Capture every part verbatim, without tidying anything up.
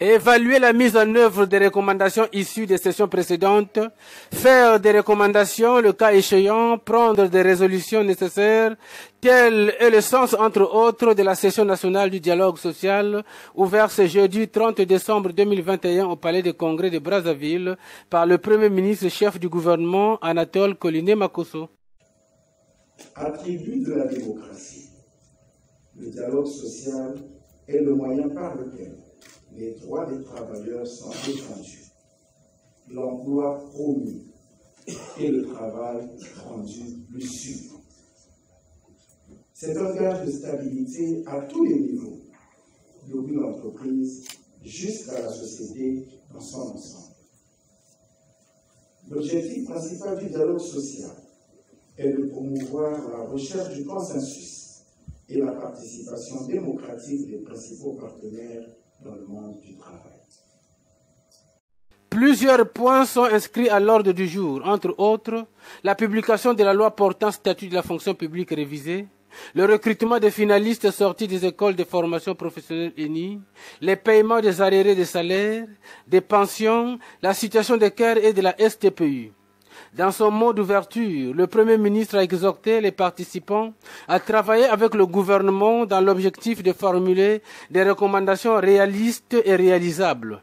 Évaluer la mise en œuvre des recommandations issues des sessions précédentes, faire des recommandations, le cas échéant, prendre des résolutions nécessaires, tel est le sens, entre autres, de la session nationale du dialogue social, ouverte ce jeudi trente décembre deux mille vingt et un au Palais des Congrès de Brazzaville par le Premier ministre chef du gouvernement, Anatole Coliné Makosso. Attribut de la démocratie, le dialogue social est le moyen par lequel les droits des travailleurs sont défendus, l'emploi promu et le travail rendu plus sûr. C'est un gage de stabilité à tous les niveaux, depuis l'entreprise jusqu'à la société dans son ensemble. L'objectif principal du dialogue social est de promouvoir la recherche du consensus et la participation démocratique des principaux partenaires dans le monde du travail. Plusieurs points sont inscrits à l'ordre du jour, entre autres, la publication de la loi portant statut de la fonction publique révisée, le recrutement des finalistes sortis des écoles de formation professionnelle E N I, les paiements des arriérés de salaires, des pensions, la situation des C A R et de la S T P U. Dans son mot d'ouverture, le Premier ministre a exhorté les participants à travailler avec le gouvernement dans l'objectif de formuler des recommandations réalistes et réalisables.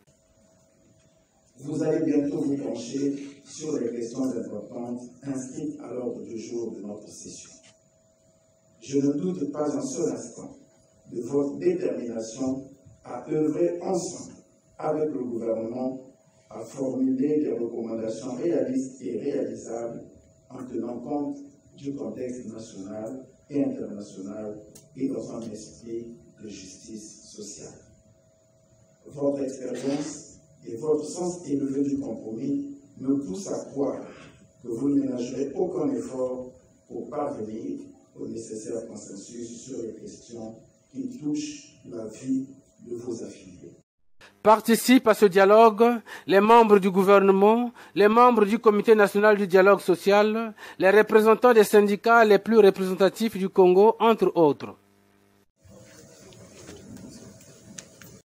Vous allez bientôt vous pencher sur les questions importantes inscrites à l'ordre du jour de notre session. Je ne doute pas un seul instant de votre détermination à œuvrer ensemble avec le gouvernement à formuler des recommandations réalistes et réalisables en tenant compte du contexte national et international et dans un esprit de justice sociale. Votre expérience et votre sens élevé du compromis me poussent à croire que vous ne ménagerez aucun effort pour parvenir au nécessaire consensus sur les questions qui touchent la vie de vos affiliés. Participent à ce dialogue les membres du gouvernement, les membres du Comité national du dialogue social, les représentants des syndicats les plus représentatifs du Congo, entre autres.